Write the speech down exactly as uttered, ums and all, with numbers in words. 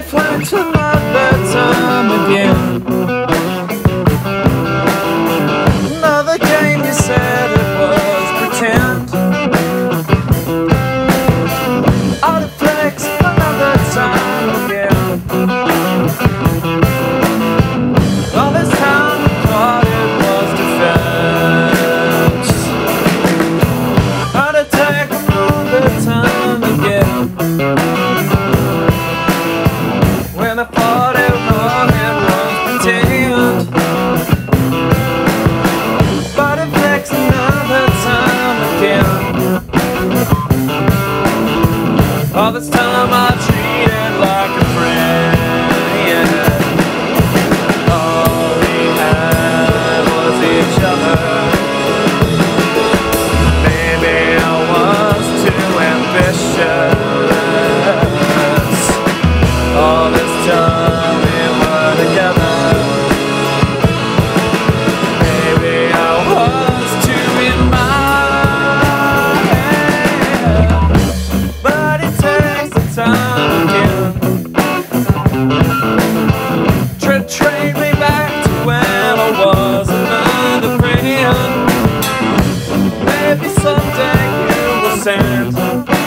reflect another time again. Another game you said it was pretend. Artifacts another time again. All this time I thought it was defense. Heart attack another time again. When I thought it wrong, it was pretend. But it flex another time again. All this time I treated like a friend. All we had was each other. Maybe I was too ambitious. All this time we were together. Maybe I was too in my head. But it takes the time again to trade me back to when I was another friend. Maybe someday you will send